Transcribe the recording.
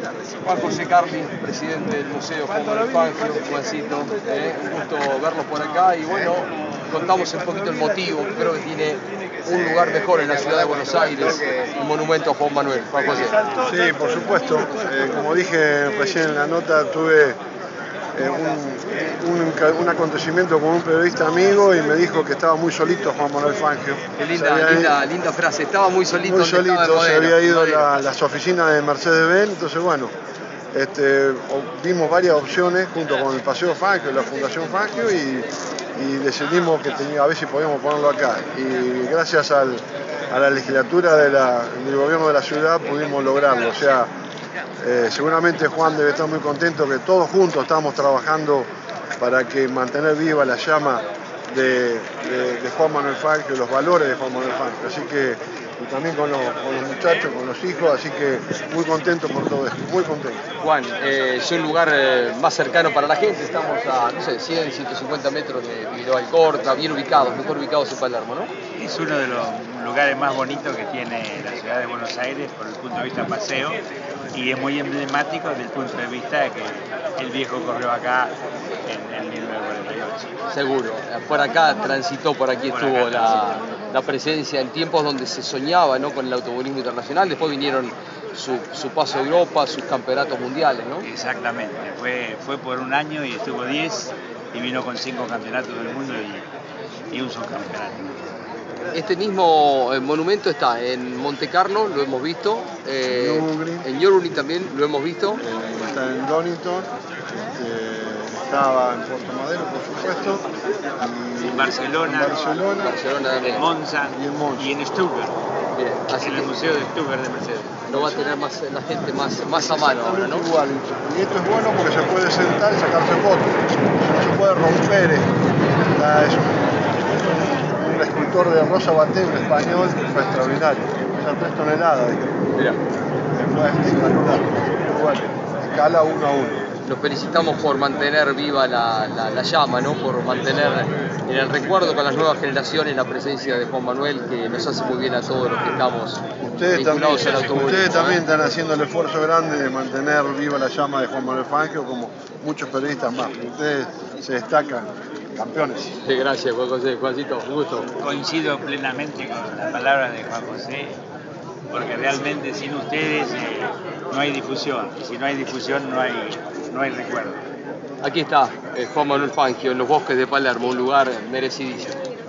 Juan José Carli, presidente del Museo Juan Manuel Fangio, Juancito, un gusto verlos por acá y bueno, contamos un poquito el motivo, creo que tiene un lugar mejor en la ciudad de Buenos Aires, un monumento a Juan Manuel. Juan José. Sí, por supuesto, como dije recién en la nota, tuve un acontecimiento con un periodista amigo y me dijo que estaba muy solito Juan Manuel Fangio. Qué linda frase, estaba muy solito. Muy solito, se había ido a las oficinas de Mercedes-Benz, entonces bueno, vimos varias opciones junto con el Paseo Fangio, la Fundación Fangio y decidimos que a ver si podíamos ponerlo acá. Y gracias a la legislatura del gobierno de la ciudad pudimos lograrlo. O sea, seguramente Juan debe estar muy contento que todos juntos estamos trabajando para que mantener viva la llama de Juan Manuel Fangio, los valores de Juan Manuel Fangio. Así que, y también con los muchachos, con los hijos, así que muy contento por todo esto, muy contento. Juan, es un lugar más cercano para la gente, estamos a, no sé, 100, 150 metros de Figueroa Alcorta, bien ubicados, mejor ubicados en Palermo, ¿no? Es uno de los lugares más bonitos que tiene la ciudad de Buenos Aires por el punto de vista paseo y es muy emblemático desde el punto de vista de que el viejo corrió acá en 1948. Seguro, por acá transitó, por aquí estuvo la presencia en tiempos donde se soñaba, ¿no?, con el automovilismo internacional, después vinieron su paso a Europa, sus campeonatos mundiales, ¿no? Exactamente, fue por un año y estuvo 10 y vino con 5 campeonatos del mundo y un subcampeonato. Este mismo monumento está en Monte Carlo, lo hemos visto, en Nürburgring también lo hemos visto. Está en Donington, estaba en Puerto Madero, por supuesto, y en Barcelona, en Monza y en Stuttgart. Bien, así en el Museo de Stuttgart de Mercedes. Lo va a tener la gente más a mano ahora, ¿no? Igual, y esto es bueno porque se puede sentar y sacarse fotos, no se puede romper. Es un escultor de Rosa Baté, un español, que fue extraordinario, pesa 3 toneladas. Mira. Fue espectacular, igual, escala 1 a 1. Nos felicitamos por mantener viva la llama, ¿no?, por mantener en el recuerdo con las nuevas generaciones la presencia de Juan Manuel, que nos hace muy bien a todos los que estamos vinculados al automovilismo. Ustedes también están haciendo el esfuerzo grande de mantener viva la llama de Juan Manuel Fangio, como muchos periodistas más. Ustedes se destacan, campeones. Sí, gracias, Juan José. Juancito, un gusto. Coincido plenamente con las palabras de Juan José, porque realmente sin ustedes no hay difusión, y si no hay difusión no hay recuerdo. Aquí está Juan Manuel Fangio en los bosques de Palermo, un lugar merecidísimo.